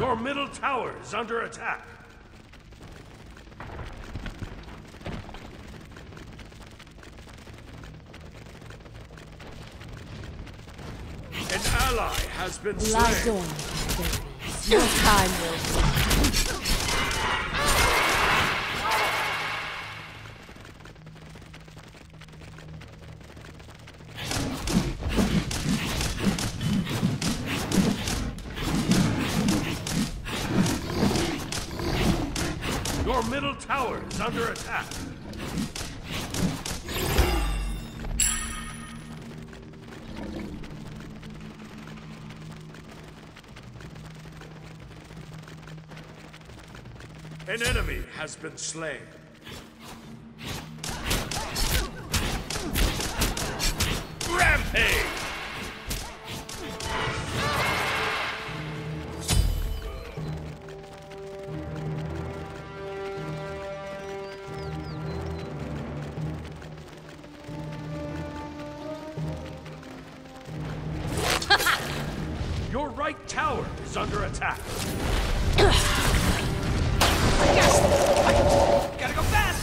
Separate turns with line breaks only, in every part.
Your middle tower is under attack. An ally has been slain.
Lie dormant, baby. Your time will come.
Your middle tower is under attack. An enemy has been slain. Rampage! Your right tower is under attack.
Gotta go fast!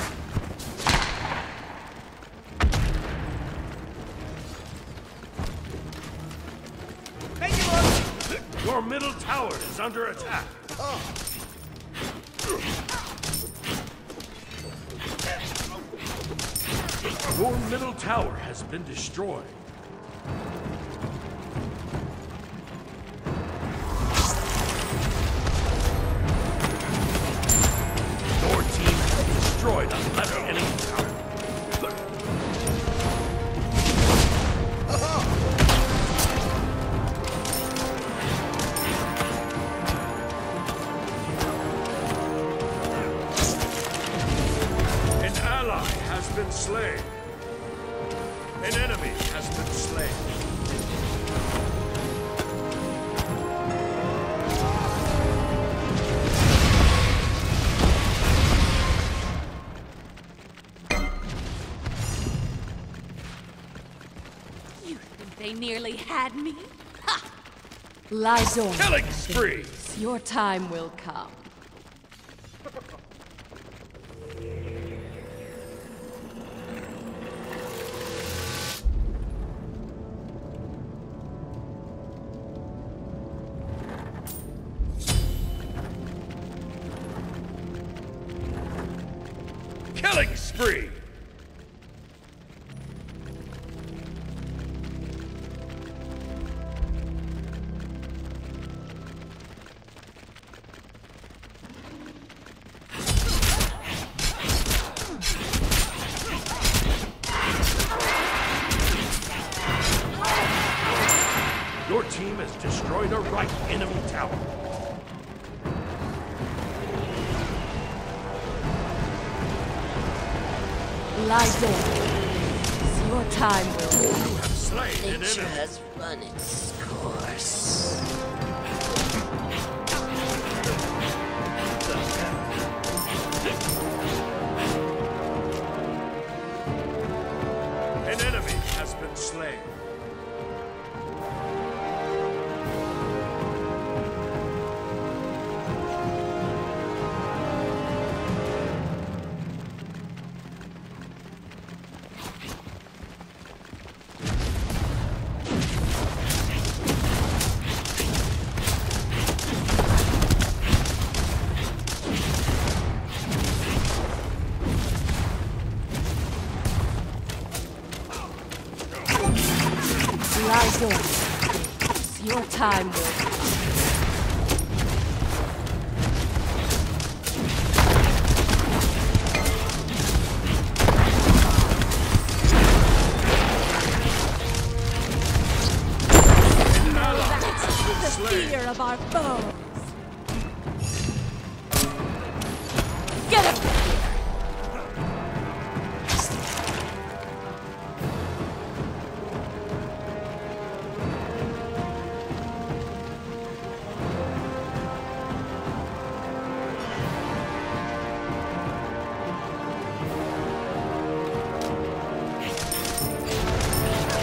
Thank you, Lord!
Your middle tower is under attack. Your middle tower has been destroyed. Your team has destroyed a left enemy tower. An ally has been slain. An enemy has been slain.
You think they nearly had me? Ha! Lie dormant.
Killing spree!
Your time will come.
Killing spree! Your team has destroyed a right enemy tower.
Lie dormant. Your time will come.
You have slain an
Nature
enemy.
has run its course.
An enemy has been slain.
Lie dormant. Your time will come.
An ally has been
The
slain.
fear of our foes. Get up!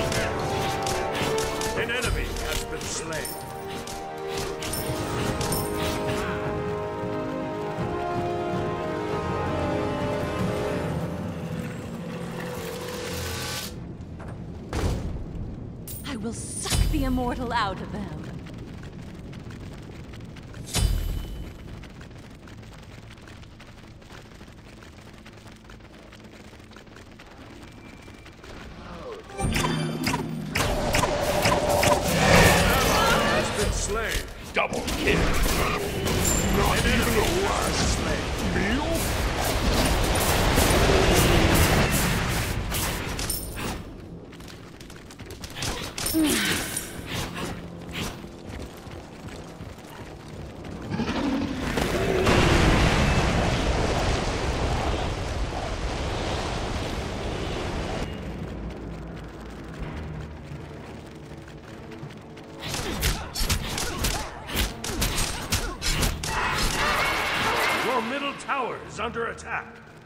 An enemy has been slain.
will suck the immortal out of them.
Slain.
Double kill. Not even a last meal?
Your middle tower is under attack.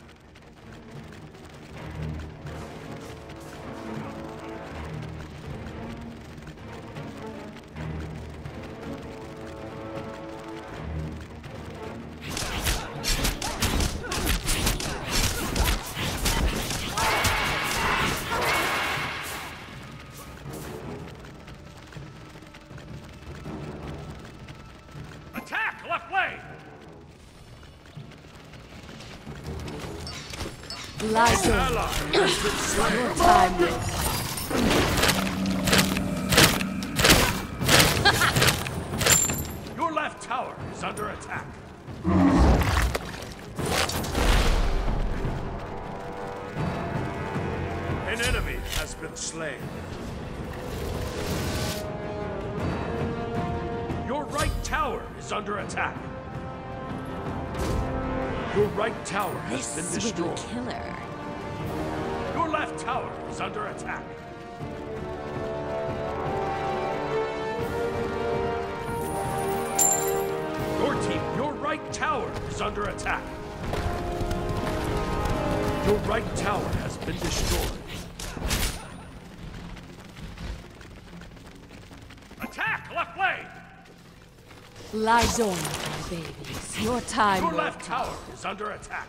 Attack! Left lane!
Lies on.
Ally has been slain.
Your time will come.
Your left tower is under attack. An enemy has been slain. Your right tower is under attack. Your right tower has been
This will be
destroyed.
killer.
Your left tower is under attack. Your right tower is under attack. Your right tower has been destroyed. Attack! Left lane!
Lies on, my babies. Your time
Your
will
left
come.
tower is under attack.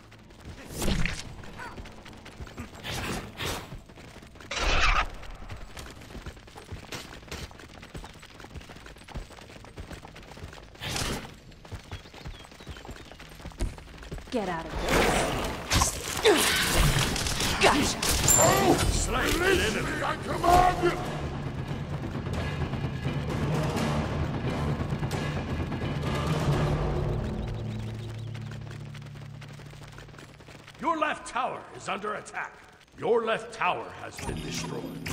Get out of this. Gotcha.
Slain an enemy.
I command!
Your left tower is under attack. Your left tower has been destroyed.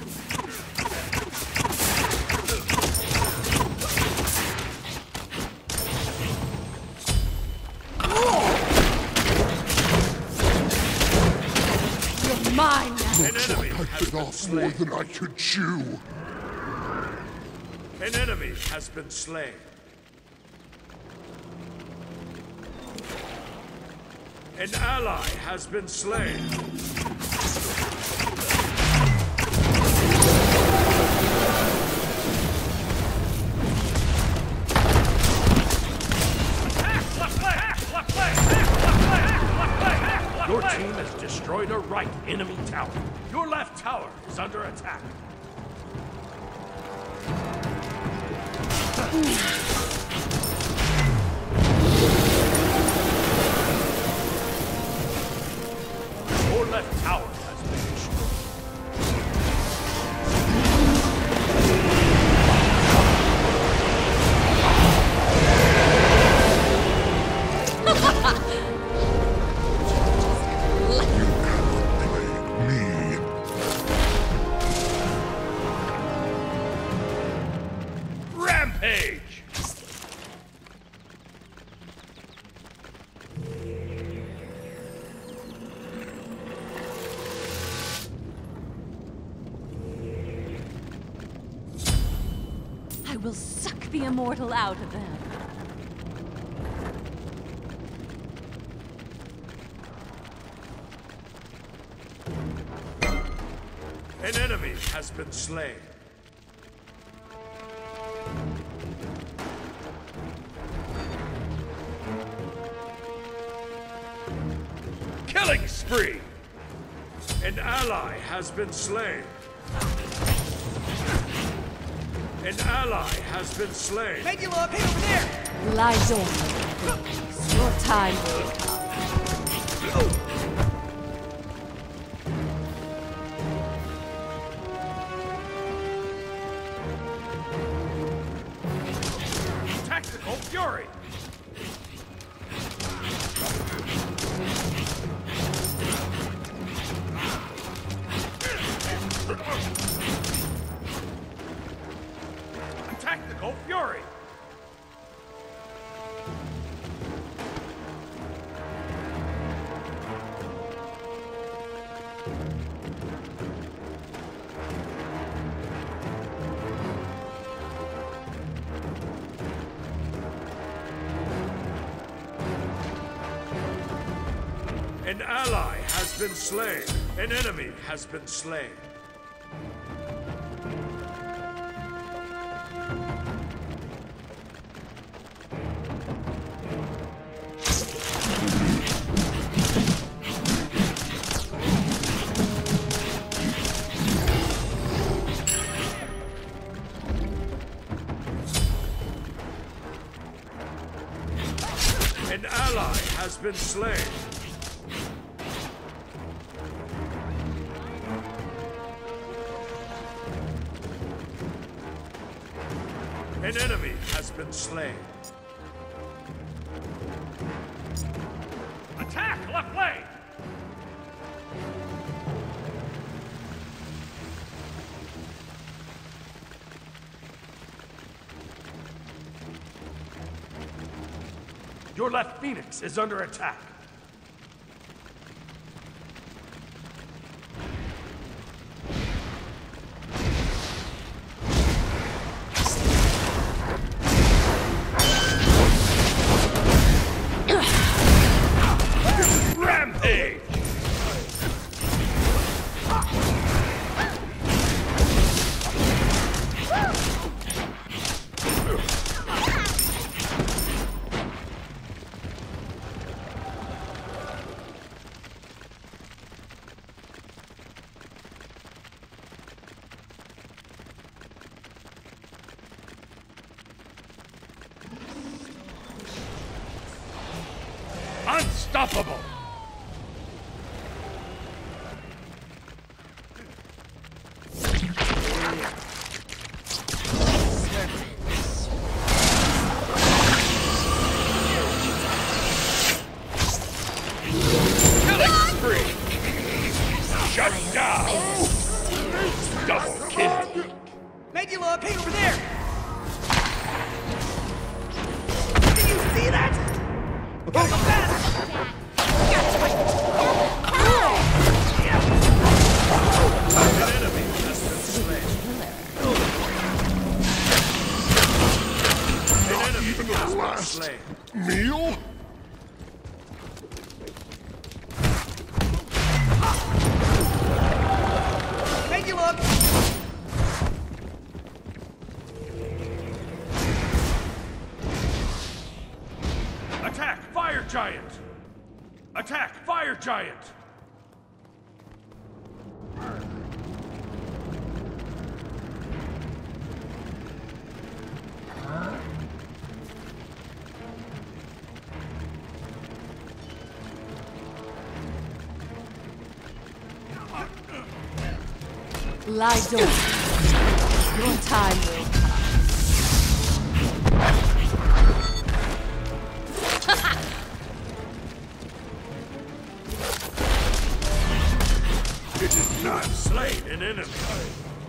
You're mine now.
An enemy
I
has
bit
been
off more
slain.
than I could chew.
An enemy has been slain. An ally has been slain. Your team has destroyed a right enemy tower. Your left tower is under attack. Your left tower has been destroyed.
You cannot play me.
Rampage!
I will suck the immortal out of them.
An enemy has been slain. Killing spree! An ally has been slain. An ally has been slain.
Make you look. Hey, over there.
Lie dormant. Your time will come.
Tactical fury. Tactical fury. An ally has been slain. An enemy has been slain. An ally has been slain. An enemy has been slain. Attack left lane! Your left Phoenix is under attack. Rampage! Unstoppable! Killing spree! Shut down! Double kill!
Make you look. Hey, over there. Did you see that? Gotta go fast!
An enemy has been slain. An enemy
Even the
has been
last
slain.
meal?
Make you look.
Attack Fire Giant! Attack Fire Giant!
Lie dormant. Your time will come.
It is not slain an enemy.